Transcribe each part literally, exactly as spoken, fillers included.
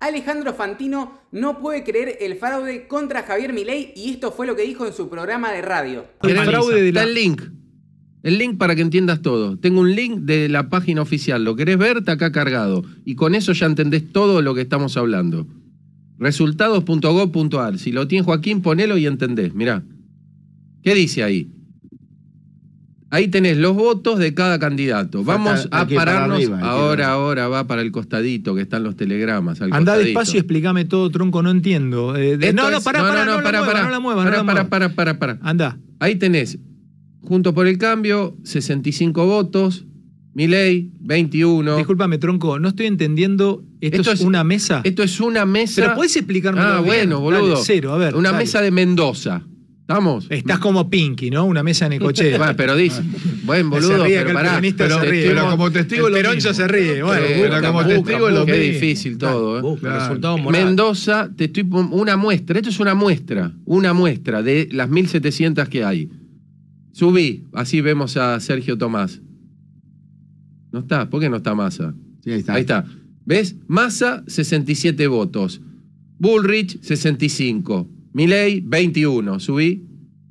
Alejandro Fantino no puede creer el fraude contra Javier Milei y esto fue lo que dijo en su programa de radio. El fraude de la... el link. El link para que entiendas todo. Tengo un link de la página oficial. ¿Lo querés ver? Está acá cargado. Y con eso ya entendés todo lo que estamos hablando. resultados punto gov punto ar. Si lo tiene Joaquín, ponelo y entendés. Mirá. ¿Qué dice ahí? Ahí tenés los votos de cada candidato. Vamos a pararnos. Arriba, ahora, ahora va para el costadito, que están los telegramas. Al Andá costadito. despacio y explícame todo, tronco, no entiendo. Eh, de, no, no, pará, no, pará, no, no, no, pará, la pará, muevas, no la muevas. Pará, no la pará, muevas. pará, pará, pará. Andá. Ahí tenés, Juntos por el Cambio, sesenta y cinco votos. Milei, veintiuno. Discúlpame, tronco, no estoy entendiendo. ¿Esto, ¿Esto es, es una mesa? Esto es una mesa. ¿Pero podés explicarme? Ah, bueno, boludo. Dale, cero, a ver. Una dale. mesa de Mendoza. ¿Estamos? Estás como Pinky, ¿no? Una mesa en Necochea. Bueno, pero dice, buen boludo, se ríe, pero que pará. El Pero, se ríe, pero como testigo el lo Peroncho mismo. se ríe. Bueno, Eh, pero como busca, testigo lo Qué mismo. difícil todo, ¿eh? Busca, resultado moral. Mendoza, te estoy una muestra. Esto es una muestra. Una muestra de las mil setecientas que hay. Subí, así vemos a Sergio Tomás. No está, ¿por qué no está Massa? Sí, ahí está. Ahí está. ¿Ves? Massa, sesenta y siete votos. Bullrich, sesenta y cinco. Milei, veintiuno. Subí.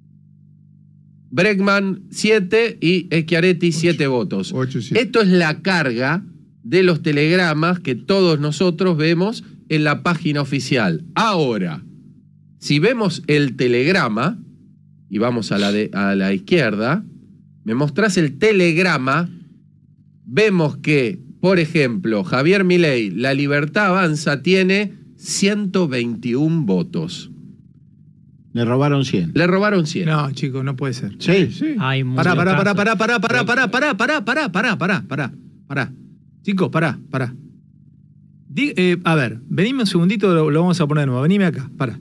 Bregman, siete. Y Schiaretti, siete votos. ocho, siete. Esto es la carga de los telegramas que todos nosotros vemos en la página oficial. Ahora, si vemos el telegrama, y vamos a la, de, a la izquierda, me mostrás el telegrama, vemos que, por ejemplo, Javier Milei, La Libertad Avanza, tiene ciento veintiún votos. Le robaron cien. Le robaron cien. No, chicos, no puede ser. Sí, sí. Hay Pará, pará, pará, pará, pará, pará, Pero- pará, pará, pará, pará, pará, pará, pará, pará. Chicos, pará, pará. Di- eh, a ver, venime un segundito, lo, lo vamos a poner de nuevo. Venime acá, pará.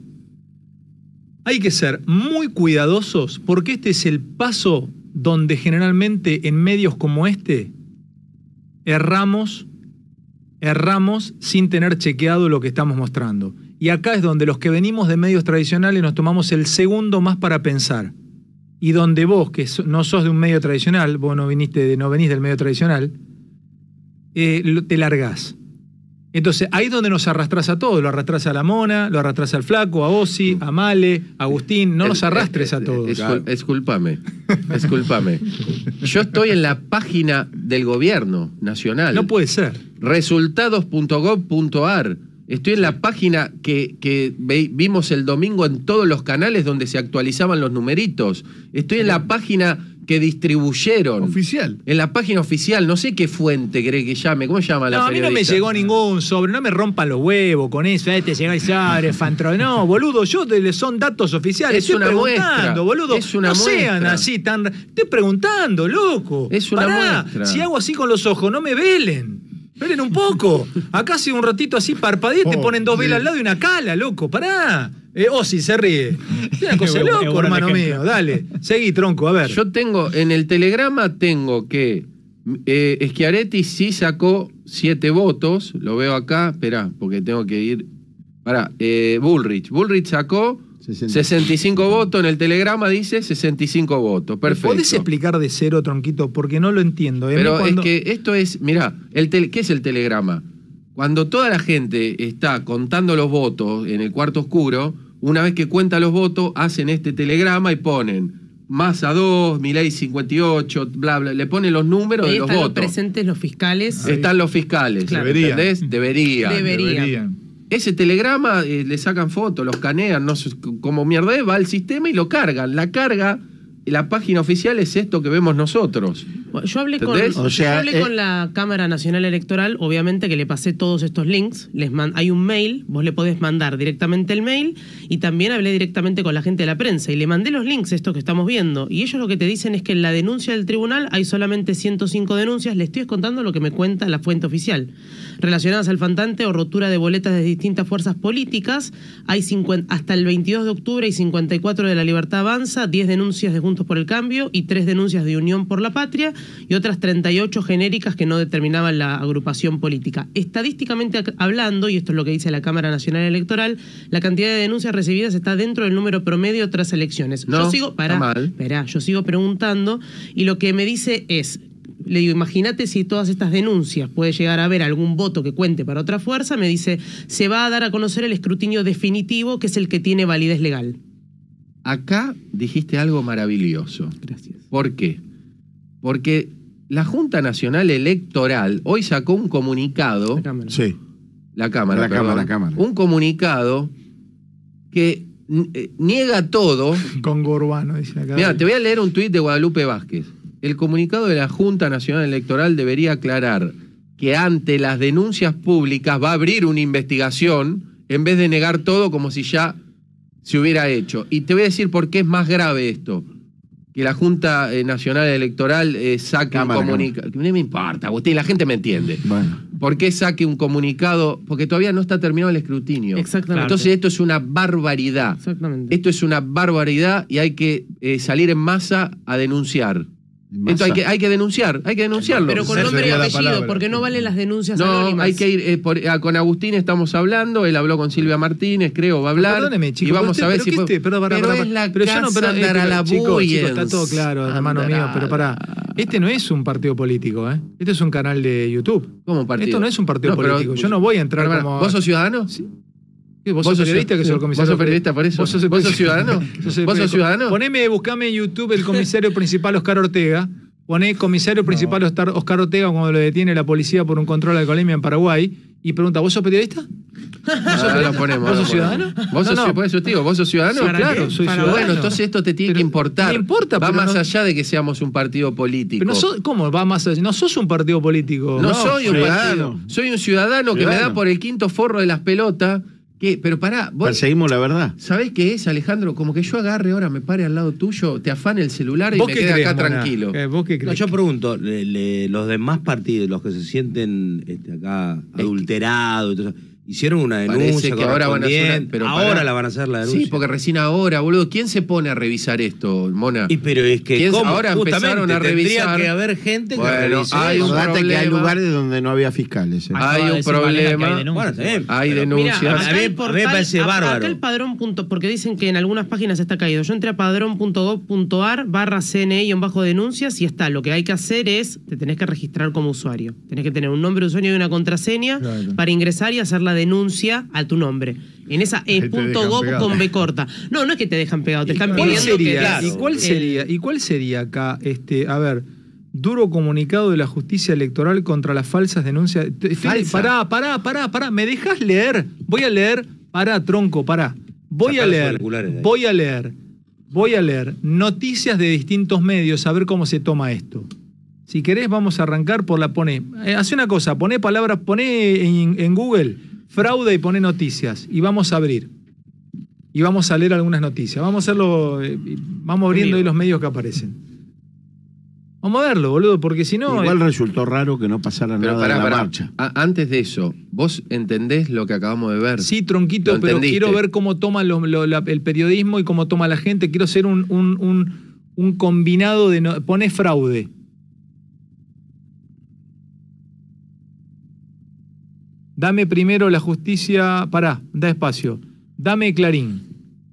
Hay que ser muy cuidadosos porque este es el paso donde generalmente en medios como este erramos, erramos sin tener chequeado lo que estamos mostrando. Y acá es donde los que venimos de medios tradicionales nos tomamos el segundo más para pensar. Y donde vos, que so- no sos de un medio tradicional, vos no, viniste de, no venís del medio tradicional, eh, lo- te largás. Entonces, ahí es donde nos arrastrás a todos. Lo arrastrás a la Mona, lo arrastrás al Flaco, a Ozzy, a Male, a Agustín. No nos arrastres a todos. Escul- Esculpame, esculpame. Yo estoy en la página del gobierno nacional. No puede ser. resultados punto gov punto ar. Estoy en la página que, que ve- vimos el domingo en todos los canales donde se actualizaban los numeritos. Estoy en la página que distribuyeron. Oficial. En la página oficial, no sé qué fuente cree que llame. ¿Cómo llama la No, a mí no me periodista? llegó ningún sobre, no me rompan los huevos con eso, eh, te llegó el sobre, fantro. No, boludo, yo te- son datos oficiales. Es Estoy una preguntando, muestra, boludo. es una no sean muestra. así tan. Estoy preguntando, loco. Es una Pará, muestra. si hago así con los ojos, no me velen. Velen un poco. Acá hace un ratito así parpadeé, te Oh, ponen dos sí. velas al lado y una cala, loco. Pará. Eh, oh, sí, se ríe. Es una cosa de Es loco, bueno hermano el ejemplo. mío. Dale, seguí, tronco, a ver. Yo tengo, en el telegrama tengo que eh, Schiaretti sí sacó siete votos, lo veo acá, esperá, porque tengo que ir. Pará, eh, Bullrich. Bullrich sacó sesenta. sesenta y cinco votos, en el telegrama dice sesenta y cinco votos, perfecto. ¿Podés explicar de cero, tronquito? Porque no lo entiendo. A mí Pero cuando- es que esto es, mirá, el tele- ¿qué es el telegrama? Cuando toda la gente está contando los votos en el cuarto oscuro, una vez que cuenta los votos, hacen este telegrama y ponen Massa dos, Milei cincuenta y ocho, bla, bla, le ponen los números Ahí de los están los votos. presentes los fiscales. Están los fiscales, Claro. Deberían. ¿entendés? Deberían. Deberían. Deberían. Ese telegrama eh, le sacan fotos, los canean, no sé, como mierda es, va al sistema y lo cargan. La carga, la página oficial es esto que vemos nosotros. Bueno, Yo hablé, con, ¿Entendés? yo O sea, hablé eh, con la Cámara Nacional Electoral, obviamente que le pasé todos estos links, les man- hay un mail, vos le podés mandar directamente el mail y también hablé directamente con la gente de la prensa y le mandé los links, estos que estamos viendo, y ellos lo que te dicen es que en la denuncia del tribunal hay solamente ciento cinco denuncias, le estoy contando lo que me cuenta la fuente oficial, relacionadas al faltante o rotura de boletas de distintas fuerzas políticas, hay cincuenta, hasta el veintidós de octubre hay cincuenta y cuatro de La Libertad Avanza, diez denuncias de Juntos por el Cambio y tres denuncias de Unión por la Patria, y otras treinta y ocho genéricas que no determinaban la agrupación política. Estadísticamente ac- hablando, y esto es lo que dice la Cámara Nacional Electoral, la cantidad de denuncias recibidas está dentro del número promedio tras elecciones. No, yo sigo, pará, está mal. esperá, yo sigo preguntando, y lo que me dice es, Le digo, imagínate si todas estas denuncias puede llegar a haber algún voto que cuente para otra fuerza. Me dice, se va a dar a conocer el escrutinio definitivo, que es el que tiene validez legal. Acá dijiste algo maravilloso. Gracias. ¿Por qué? Porque la Junta Nacional Electoral hoy sacó un comunicado. La Cámara. Sí. La Cámara, La perdón, Cámara, Cámara. Un comunicado que eh, niega todo. Congo urbano, dice acá. Mira, te voy a leer un tuit de Guadalupe Vázquez. El comunicado de la Junta Nacional Electoral debería aclarar que ante las denuncias públicas va a abrir una investigación en vez de negar todo como si ya se hubiera hecho. Y te voy a decir por qué es más grave esto. Que la Junta eh, Nacional Electoral eh, saque Cámara, un comunicado. No me importa, Agustín, la gente me entiende. Bueno. ¿Por qué saque un comunicado? Porque todavía no está terminado el escrutinio. Exactamente. Entonces esto es una barbaridad. Exactamente. Esto es una barbaridad y hay que eh, salir en masa a denunciar. Esto hay que, hay que denunciar, hay que denunciarlo. Pero con Esa nombre y sería la apellido, palabra. porque no valen las denuncias No, anónimas. hay que ir, eh, por- ah, con Agustín estamos hablando, él habló con Silvia Martínez, creo, va a hablar. Perdóneme, chico. y vamos pero a ver usted- si pero fue- que este- perdón, pará, pero pará, es la pero yo no, casa pero, eh, Andarala chico, chico, Buyens. está todo claro, hermano mío, pero pará. Este no es un partido político, ¿eh? Este es un canal de YouTube. ¿Cómo partido? Esto no es un partido No, pero- político. Yo no voy a entrar Pará, pará, como... ¿Vos sos ciudadano? Sí. ¿Vos, sos sos periodista que sos el comisario? ¿Vos sos periodista por eso? ¿Vos sos, el- ¿Vos sos ciudadano? sos el- ¿Vos sos ciudadano? Poneme, buscame en YouTube el comisario principal Oscar Ortega. Poné comisario principal Oscar Oscar Ortega cuando lo detiene la policía por un control de alcoholemia en Paraguay y pregunta, ¿vos sos periodista? Ah, lo ponemos, ¿Vos lo sos ponemos. ciudadano? ¿Vos sos, No, no. por eso te digo, ¿vos sos ciudadano? Sí, ¿Para claro, qué? soy Para- ciudadano. Bueno, entonces esto te tiene Pero que importar. me importa, Va pero más no- allá de que seamos un partido político. Pero no sos- ¿Cómo va más allá? No sos un partido político. No, No, soy un ciudadano. partido. Soy un ciudadano, que me da Ciudadano. por el quinto forro de las pelotas. Que, pero pará, vos Perseguimos la verdad. ¿sabés qué es, Alejandro? Como que yo agarre ahora, me pare al lado tuyo, te afane el celular y ¿Vos me qué quede crees, acá Mona? tranquilo. Eh, ¿Vos qué No, crees? yo pregunto, le- le- los demás partidos, los que se sienten este, acá adulterados, y todo eso, hicieron una Parece denuncia que ahora van a hacer una- correspondiente, pero ahora pará. la van a hacer la denuncia. Sí, porque recién ahora, boludo. ¿Quién se pone a revisar esto, Mona? Y pero es que ¿Quién- ¿cómo? ahora Justamente, empezaron a revisar? tendría que haber gente que Bueno, revise hay eso. un Acordate que hay problema. lugares donde no había fiscales. ¿eh? Acaba Hay de un decir Valeria que hay problema. denuncias. Bueno, está bien. Hay pero- denuncias. Mira, A acá mí- el a mí me portal, parece acá- bárbaro. acá el padrón. punto- porque dicen que en algunas páginas está caído. Yo entré a padrón punto gov punto ar barra C N I bajo denuncias y está. Lo que hay que hacer es, te tenés que registrar como usuario. Tenés que tener un nombre de usuario y una contraseña Claro. para ingresar y hacer la denuncia a tu nombre. En esa Ahí es te punto dejan gov pegado. con B corta. No, no es que te dejan pegado, te están ¿Cuál pidiendo sería? que Claro. ¿Y cuál el- sería? ¿Y cuál sería acá? Este, a ver, duro comunicado de la justicia electoral contra las falsas denuncias. Estoy- Falsa. Pará, pará, pará, pará. ¿Me dejas leer? Voy a leer. Pará, tronco, pará. Voy Sacá a los leer. auriculares de ahí. Voy a leer. Voy a leer noticias de distintos medios a ver cómo se toma esto. Si querés, vamos a arrancar por la pone. Eh, hace una cosa, poné palabras, poné en, en Google fraude y poné noticias. Y vamos a abrir. Y vamos a leer algunas noticias. Vamos a hacerlo. eh, vamos abriendo ahí los medios que aparecen. Vamos a verlo, boludo, porque si no. Igual eh, resultó raro que no pasara Pero nada pará, en la pará. marcha. A- antes de eso, ¿vos entendés lo que acabamos de ver? sí, tronquito, Lo pero entendiste. quiero ver cómo toma lo- lo- la- el periodismo y cómo toma la gente. Quiero hacer un, un, un, un combinado de. No, poné fraude. Dame primero la justicia. Pará, da espacio. Dame Clarín.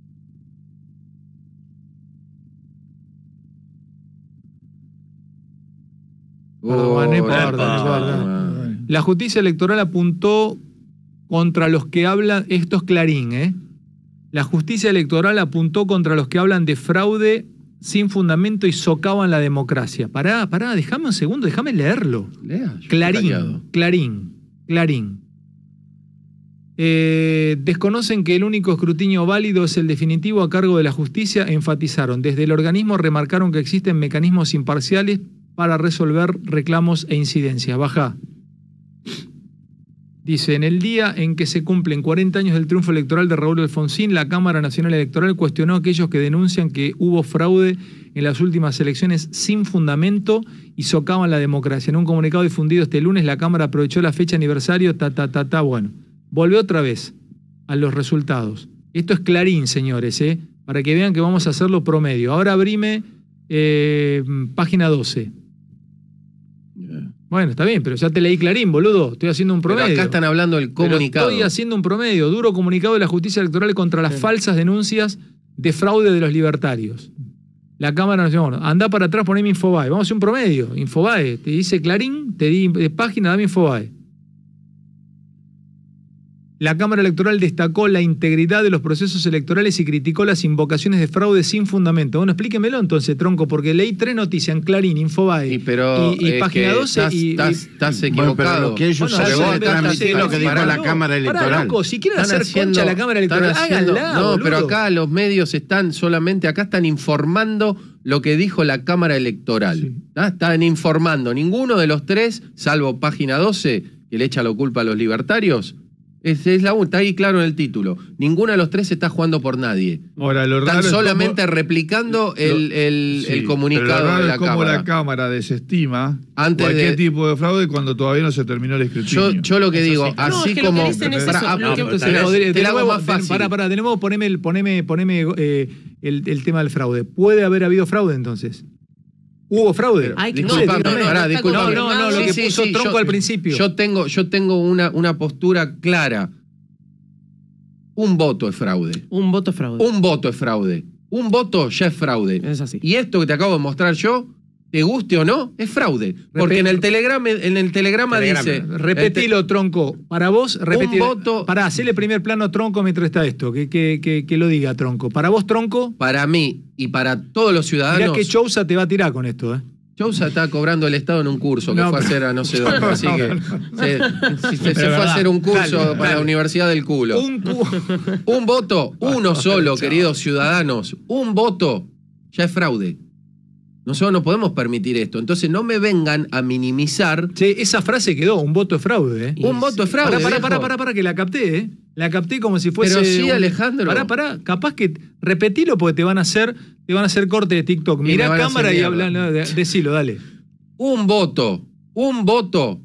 Perdón, no importa, no importa. La justicia electoral apuntó contra los que hablan, esto es Clarín, ¿eh? La justicia electoral apuntó contra los que hablan de fraude sin fundamento y socavan la democracia. Pará, pará, déjame un segundo, déjame leerlo. Lea, yo estoy callado. Clarín, Clarín, Clarín. Eh, desconocen que el único escrutinio válido es el definitivo a cargo de la justicia, enfatizaron. Desde el organismo remarcaron que existen mecanismos imparciales para resolver reclamos e incidencias. Baja. Dice, en el día en que se cumplen cuarenta años del triunfo electoral de Raúl Alfonsín, la Cámara Nacional Electoral cuestionó a aquellos que denuncian que hubo fraude en las últimas elecciones sin fundamento y socavan la democracia. En un comunicado difundido este lunes, la Cámara aprovechó la fecha aniversario, ta, ta, ta, ta, bueno. Volvió otra vez a los resultados. Esto es Clarín, señores, ¿eh? Para que vean que vamos a hacerlo promedio. Ahora abrime eh, página doce. Bueno, está bien, pero ya te leí Clarín, boludo. Estoy haciendo un Pero promedio. acá están hablando del Pero comunicado. estoy haciendo un promedio. Duro comunicado de la justicia electoral contra las falsas denuncias de fraude de los libertarios. La Cámara Nacional, anda para atrás, poneme Infobae. Vamos a hacer un promedio. Infobae, te dice Clarín, te di de página, dame Infobae. La Cámara Electoral destacó la integridad de los procesos electorales y criticó las invocaciones de fraude sin fundamento. Bueno, explíquemelo entonces, tronco, porque leí tres noticias en Clarín, Infobae Y, pero, y, y eh, Página que doce estás, y... estás, y- estás Bueno, pero equivocado. lo que ellos Bueno, se yo vos me- transmitís lo que dijo pará, la no, Cámara pará, Electoral. loco, si quieren Están hacer concha a la Cámara están Electoral, haciendo- háganla, No, pero boludo. acá los medios están solamente, acá están informando lo que dijo la Cámara Electoral. Sí. ¿Tá? Están informando. Ninguno de los tres, salvo Página doce, que le echa la culpa a los libertarios, es, es la, está ahí claro en el título. Ninguno de los tres está jugando por nadie. Ahora, lo Están raro es solamente cómo- replicando el, el- Sí, el comunicado pero lo raro de la es cómo Cámara. la Cámara desestima Antes cualquier de- tipo de fraude cuando todavía no se terminó el escrutinio. Yo, yo lo que digo, sí. No, así es que lo como. que dicen es Pará, eso, ah, lo que- entonces, tal vez- te, de, te la hago nuevo, más fácil. Para, para, de nuevo poneme, el, poneme, poneme eh, el, el tema del fraude. ¿Puede haber habido fraude entonces? ¿Hubo fraude? Ay, que no, Disculpame, no, no, pará, está disculpame. No, no, no, lo que puso Tronco yo- al principio. Yo tengo, yo tengo una, una postura clara. Un voto es fraude. Un voto fraude. Un voto es fraude. Un voto ya es fraude. Es así. Y esto que te acabo de mostrar yo, te guste o no, es fraude. Porque en el telegrama, en el telegrama Telegrama. dice. Repetilo, Tronco. Para vos, repetilo. voto- Pará, hacele primer plano, Tronco, mientras está esto. Que, que, que, que lo diga, Tronco. Para vos, Tronco, Para mí y para todos los mirá ciudadanos. que Chousa te va a tirar con esto, ¿eh? Chousa está cobrando el Estado en un curso que No, fue a pero- hacer a no sé dónde. Así que se, si se- se fue verdad. a hacer un curso Dale, para dale. la Universidad del Culo. Un cu- Un voto, uno solo, queridos ciudadanos, un voto ya es fraude. Nosotros no podemos permitir esto. Entonces no me vengan a minimizar. Che, esa frase quedó, un voto es fraude, ¿eh? Un voto es fraude. Pará, pará, viejo. pará, pará, pará, que la capté, ¿eh? La capté como si fuese. Pero sí, un- Alejandro. Pará, pará, capaz que repetilo porque te van a hacer, te van a hacer corte de TikTok. Y me Mirá van a cámara hacer y habla, mierda. no, de- decilo, dale. Un voto, un voto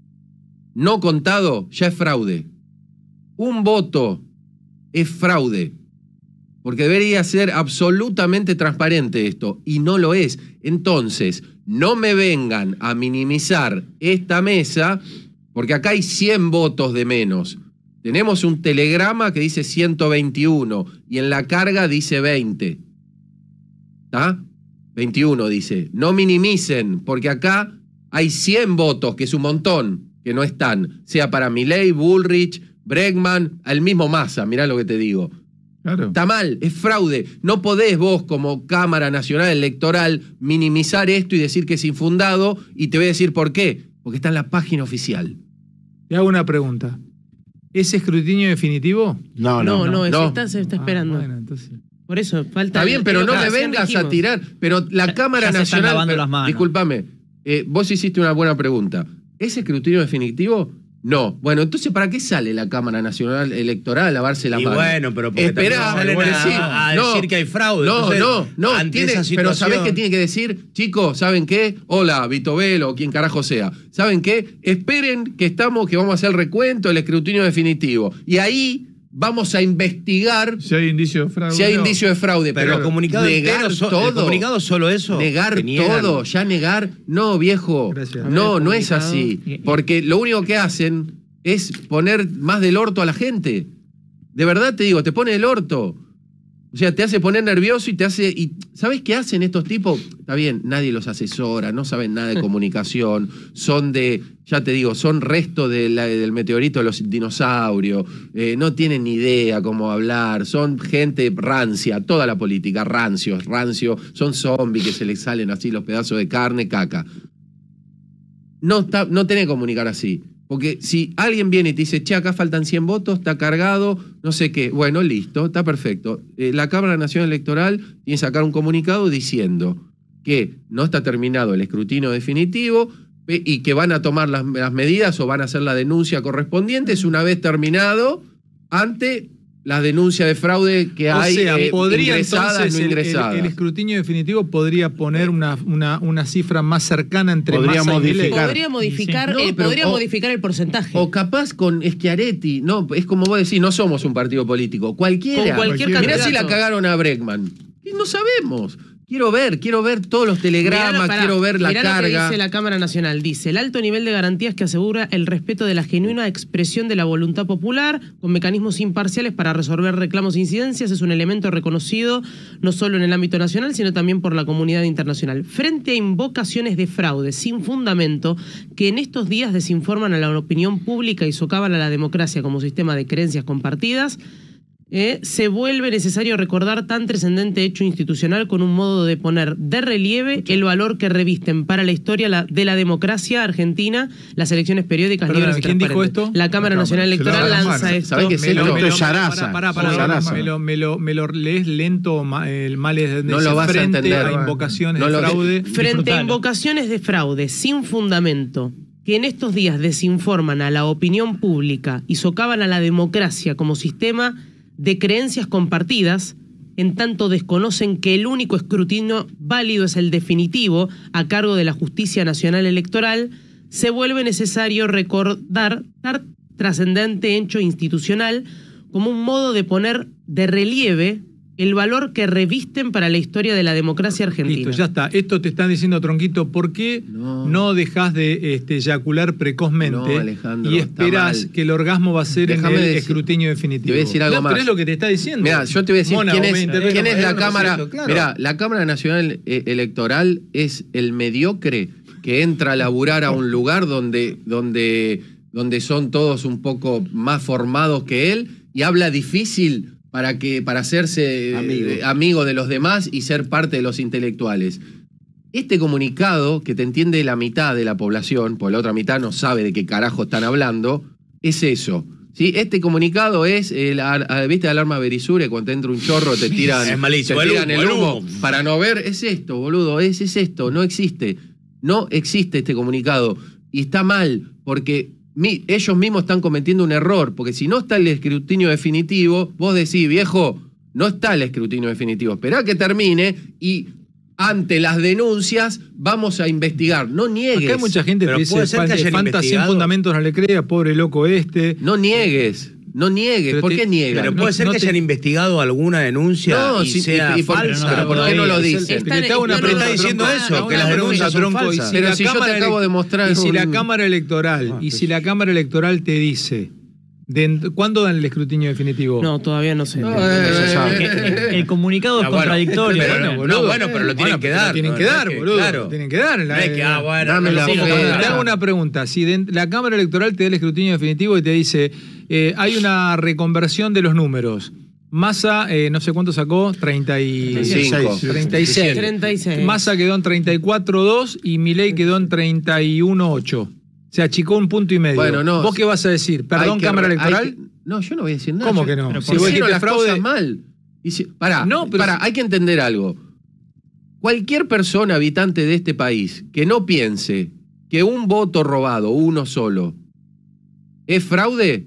no contado ya es fraude. Un voto es fraude. Porque debería ser absolutamente transparente esto, y no lo es. Entonces, no me vengan a minimizar esta mesa, porque acá hay cien votos de menos. Tenemos un telegrama que dice ciento veintiuno, y en la carga dice veinte. ¿Está? veintiuno dice. No minimicen, porque acá hay cien votos, que es un montón, que no están. Sea para Milei, Bullrich, Bregman, el mismo Massa, mirá lo que te digo. Claro. Está mal, es fraude. No podés vos, como Cámara Nacional Electoral, minimizar esto y decir que es infundado, y te voy a decir por qué. Porque está en la página oficial. Te hago una pregunta. ¿Es escrutinio definitivo? No, no. No, no, se no. está, se está esperando. Ah, bueno, entonces. Por eso, falta. Está bien, pero es lo no que me recién vengas a dijimos. tirar. Pero la Ya- Cámara ya se están Nacional. lavando pero- las manos. Discúlpame, eh, vos hiciste una buena pregunta. ¿Es escrutinio definitivo? No. Bueno, entonces, ¿para qué sale la Cámara Nacional Electoral a lavarse la Y mano? bueno, pero porque Esperá, también salen bueno, a- sí. a No, decir que hay fraude. No, Entonces, no, no. ante tiene- esa pero ¿sabés situación- qué tiene que decir? Chicos, ¿saben qué? Hola, Vito Velo o quien carajo sea. ¿Saben qué? Esperen que estamos, que vamos a hacer el recuento, el escrutinio definitivo. Y ahí vamos a investigar Si hay indicio de fraude. si hay no. indicio de fraude. Pero Pero, el comunicado negar entero, so- el todo. comunicado solo eso. Negar que niegan. todo, ya negar. No, viejo. Gracias. No, no es Comunicado. así. Porque lo único que hacen es poner más del orto a la gente. De verdad te digo, te pone el orto. O sea, te hace poner nervioso y te hace... Y, ¿sabes qué hacen estos tipos? Está bien, nadie los asesora, no saben nada de comunicación, son de, ya te digo, son resto de la- del meteorito de los dinosaurios, eh, no tienen ni idea cómo hablar, son gente rancia, toda la política, rancios, rancio, son zombies que se les salen así los pedazos de carne, caca. No, está, no tenés que comunicar así. Porque si alguien viene y te dice, che, acá faltan cien votos, está cargado, no sé qué, bueno, listo, está perfecto. Eh, la Cámara Nacional Electoral tiene que sacar un comunicado diciendo que no está terminado el escrutinio definitivo eh, y que van a tomar las, las medidas o van a hacer la denuncia correspondiente una vez terminado ante las denuncias de fraude que O hay sea, eh, podría ingresadas, entonces no el- el, ingresadas. el escrutinio definitivo podría poner una, una, una cifra más cercana entre Podría Massa y Milei. modificar. Podría modificar, Sí. eh, No, pero- podría o- modificar el porcentaje. O capaz con Schiaretti, no, es como vos decís, no somos un partido político, cualquiera. Con cualquier Mirá candidato. si la cagaron a Bregman. Y no sabemos. Quiero ver, quiero ver todos los telegramas, Mirá, pará, quiero ver la mirá lo que carga. dice la Cámara Nacional. Dice, el alto nivel de garantías que asegura el respeto de la genuina expresión de la voluntad popular con mecanismos imparciales para resolver reclamos e incidencias es un elemento reconocido no solo en el ámbito nacional, sino también por la comunidad internacional. Frente a invocaciones de fraude sin fundamento que en estos días desinforman a la opinión pública y socavan a la democracia como sistema de creencias compartidas, Eh, se vuelve necesario recordar tan trascendente hecho institucional con un modo de poner de relieve el valor que revisten para la historia la, de la democracia argentina las elecciones periódicas Perdona, libres y ¿quién dijo transparentes. esto? La Cámara La Nacional Cámara. Se lo Electoral da la lanza mano. esto. ¿Sabés qué es Me lo, esto? me lo- Esto es Yaraza. pará, pará, pará, Yaraza. me, lo, me, lo, me lo lees lento, ma- el mal es de No lo vas a frente entender. a invocaciones No de lo- fraude. Frente a Disfrutalo. invocaciones de fraude sin fundamento que en estos días desinforman a la opinión pública y socavan a la democracia como sistema de creencias compartidas, en tanto desconocen que el único escrutinio válido es el definitivo a cargo de la Justicia Nacional Electoral, se vuelve necesario recordar tal trascendente hecho institucional como un modo de poner de relieve el valor que revisten para la historia de la democracia argentina. Listo, ya está. Esto te están diciendo, Tronquito, ¿por qué no, No. dejás de este, eyacular precozmente No, Alejandro, y está esperás mal. que el orgasmo va a ser Déjame en el decir- escrutinio definitivo? te voy a decir algo No, más. Pero es lo que te está diciendo. Mira, yo te voy a decir Mona, quién vos me es, interrumpas, quién es la no sé Cámara. eso, claro. Mira, la Cámara Nacional eh, Electoral es el mediocre que entra a laburar a un lugar donde, donde, donde son todos un poco más formados que él y habla difícil para que para hacerse Amigo. eh, amigo de los demás y ser parte de los intelectuales. Este comunicado, que te entiende la mitad de la población, porque la otra mitad no sabe de qué carajo están hablando, es eso. ¿Sí? Este comunicado es, el, a- a- ¿viste la alarma Berisure? Cuando te entra un chorro te tiran, Es malísimo, te el tiran humo, el el humo humo. para no ver. Es esto, boludo, es, es esto, no existe. No existe este comunicado. Y está mal, porque mi- ellos mismos están cometiendo un error, porque si no está el escrutinio definitivo, vos decís, viejo, no está el escrutinio definitivo, esperá que termine y ante las denuncias vamos a investigar. No niegues. Acá hay mucha gente Pero que dice, puede ser que "Fanta- hayan Fanta sin investigado". fundamentos no le crea, pobre loco este. No niegues. No niegues. Pero ¿Por te- qué niegas? Pero No- puede ser no que te- hayan investigado alguna denuncia No, y sí, sea y- y por- falsa. pero ¿por qué no lo Es el- dicen? Están- te hago una no, no, pregunta, está diciendo Tronco, eso, te hago que una las pregunta, denuncias son Tronco, y falsas. si Pero la si yo te Cámara acabo ele- de mostrar Y si un- la Cámara Electoral, y si la Cámara Electoral te dice, de- ¿cuándo dan el escrutinio definitivo? No, todavía no sé. No, No eh, se sabe. eh, El comunicado es Ah, bueno, contradictorio. pero Bueno, no, boludo. bueno, pero lo tienen Bueno, que pero dar. lo tienen no, que no es dar, que- boludo. Claro. Tienen que dar. No es que, ah, bueno, Dame no la sé, fe. no, Te hago una pregunta. Si de- la Cámara Electoral te da el escrutinio definitivo y te dice, eh, hay una reconversión de los números. Massa, eh, no sé cuánto sacó, treinta y Cinco. treinta y seis. treinta y seis. Massa quedó en treinta y cuatro punto dos y Milei quedó en treinta y uno punto ocho. Se achicó un punto y medio. Bueno, no, ¿Vos qué vas a decir? ¿Perdón, hay que- Cámara hay Electoral? que- no, yo no voy a decir nada. ¿Cómo Yo- que no? Pero Si por vos hicieron dijiste las fraude- cosas mal. Hici- Pará, No, pero pará, si- hay que entender algo. Cualquier persona habitante de este país que no piense que un voto robado, uno solo, es fraude,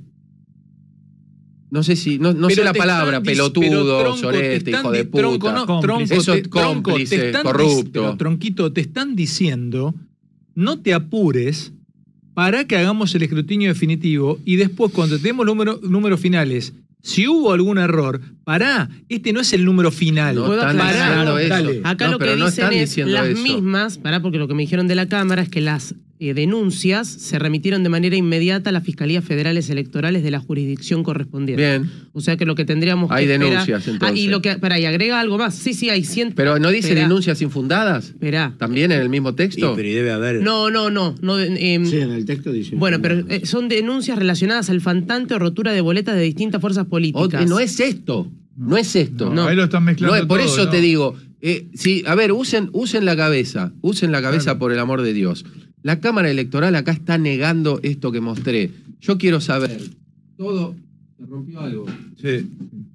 no sé si, no, no Pero sé la te palabra, están dic- pelotudo, pero, Tronco, te sorete, están hijo de di- Tronco, puta. no, Cómplice. Tronco, Eso te- es Tronco, cómplice, te están dic- corrupto. pero, Tronquito, te están diciendo, no te apures para que hagamos el escrutinio definitivo y después cuando tenemos número- números finales, si hubo algún error, pará, este no es el número final. No ¿Puedo están aclarar? diciendo eso. Dale. Acá No, lo que pero no dicen están es diciendo las eso. mismas, pará, porque lo que me dijeron de la Cámara es que las eh, denuncias se remitieron de manera inmediata a las Fiscalías Federales Electorales de la jurisdicción correspondiente. Bien. O sea que lo que tendríamos Hay que esperar- denuncias, entonces. Ah, y lo que, pará, y agrega algo más. Sí, sí, hay ciento. Pero no dice Esperá, denuncias infundadas, Esperá. también en el mismo Sí, texto. pero y debe haber. No, no, no. no eh, Sí, en el texto dice. Bueno, pero eh, son denuncias relacionadas al faltante o rotura de boletas de distintas fuerzas O- políticas. eh, no es esto, no es esto. No, ahí lo están mezclando No es- por todo, eso ¿no? te digo, eh, sí, a ver, usen, usen la cabeza, usen la cabeza Claro. por el amor de Dios. La Cámara Electoral acá está negando esto que mostré. Yo quiero saber, todo... ¿Se rompió algo? Sí. Se rompió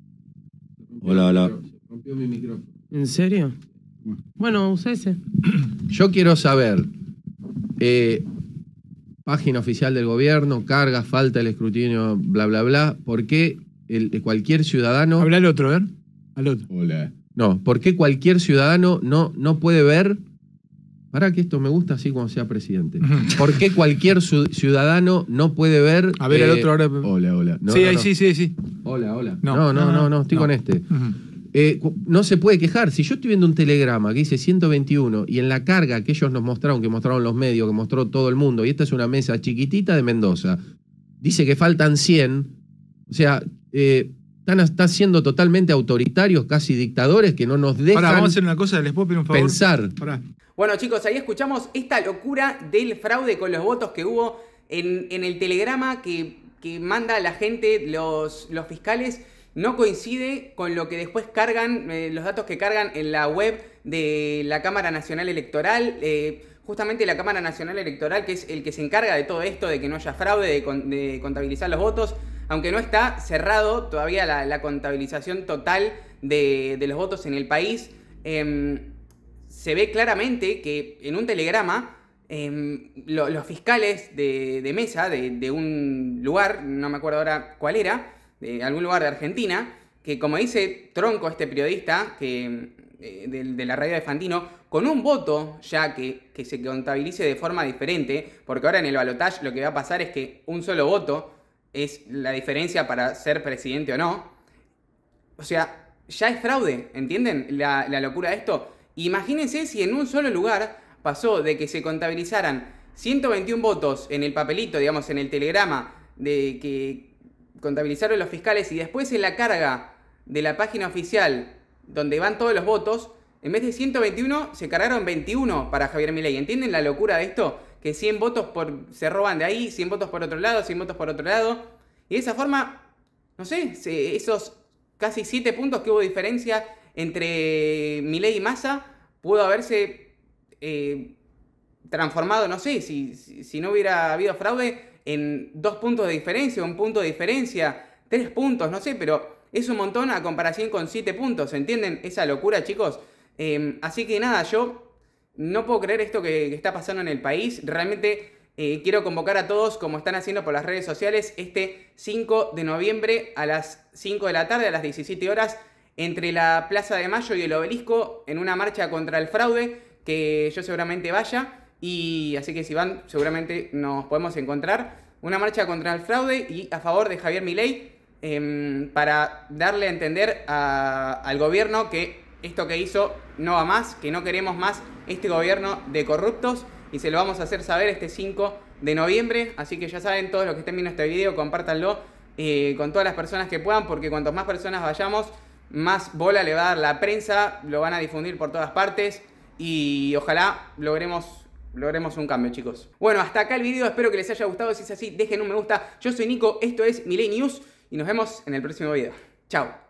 Hola, mi hola. micrófono, se rompió mi micrófono. ¿En serio? Bueno, usa ese. Yo quiero saber, eh, página oficial del gobierno, carga, falta el escrutinio, bla, bla, bla, ¿por qué el, cualquier ciudadano... Habla al otro, a ver. Al otro. Hola. No, ¿por qué cualquier ciudadano no, no puede ver? Para que esto me gusta así cuando sea presidente. ¿Por qué cualquier su- ciudadano no puede ver? A ver, eh, al otro ahora. Hola, hola. No, sí, no, ahí no. sí, sí, sí. Hola, hola. No, No, no, no, no, estoy no. con este. Ujú. eh, no se puede quejar. Si yo estoy viendo un telegrama que dice ciento veintiuno y en la carga que ellos nos mostraron, que mostraron los medios, que mostró todo el mundo, y esta es una mesa chiquitita de Mendoza, dice que faltan cien, o sea, eh, están, están siendo totalmente autoritarios, casi dictadores, que no nos dejan Pará, vamos a hacer una cosa, ¿les puedo pedir un favor? pensar. Pará. Bueno, chicos, ahí escuchamos esta locura del fraude con los votos que hubo en, en el telegrama que, que manda la gente, los, los fiscales. No coincide con lo que después cargan, eh, los datos que cargan en la web de la Cámara Nacional Electoral. Eh, justamente la Cámara Nacional Electoral, que es el que se encarga de todo esto, de que no haya fraude, de, con, de contabilizar los votos. Aunque no está cerrado todavía la, la contabilización total de, de los votos en el país, eh, se ve claramente que en un telegrama eh, lo, los fiscales de, de mesa de, de un lugar, no me acuerdo ahora cuál era, de algún lugar de Argentina, que como dice Tronco, este periodista que, eh, de, de la radio de Fantino, con un voto ya que, que se contabilice de forma diferente, porque ahora en el balotaje lo que va a pasar es que un solo voto es la diferencia para ser presidente o no. O sea, ya es fraude, ¿entienden la, la locura de esto? Imagínense si en un solo lugar pasó de que se contabilizaran ciento veintiún votos en el papelito, digamos, en el telegrama de que contabilizaron los fiscales, y después en la carga de la página oficial donde van todos los votos, en vez de ciento veintiuno se cargaron veintiuno para Javier Milei. ¿Entienden la locura de esto? Que cien votos por, se roban de ahí, cien votos por otro lado, cien votos por otro lado. Y de esa forma, no sé, se, esos casi siete puntos que hubo diferencia entre Milei y Massa, pudo haberse eh, transformado, no sé, si, si, si no hubiera habido fraude, en dos puntos de diferencia, un punto de diferencia, tres puntos, no sé, pero es un montón a comparación con siete puntos, ¿entienden esa locura, chicos? Eh, así que nada, yo no puedo creer esto que, que está pasando en el país. Realmente eh, quiero convocar a todos, como están haciendo por las redes sociales, este cinco de noviembre a las cinco de la tarde, a las diecisiete horas, entre la Plaza de Mayo y el Obelisco, en una marcha contra el fraude, que yo seguramente vaya. Y así que si van, seguramente nos podemos encontrar. Una marcha contra el fraude y a favor de Javier Milei, eh, para darle a entender a, al gobierno que esto que hizo no va más, que no queremos más este gobierno de corruptos, y se lo vamos a hacer saber este cinco de noviembre. Así que ya saben, todos los que estén viendo este video, compártanlo eh, con todas las personas que puedan, porque cuanto más personas vayamos, más bola le va a dar la prensa, lo van a difundir por todas partes y ojalá logremos... logremos un cambio, chicos. Bueno, hasta acá el video, espero que les haya gustado. Si es así, dejen un me gusta. Yo soy Nico, esto es Milei News y nos vemos en el próximo video. Chao.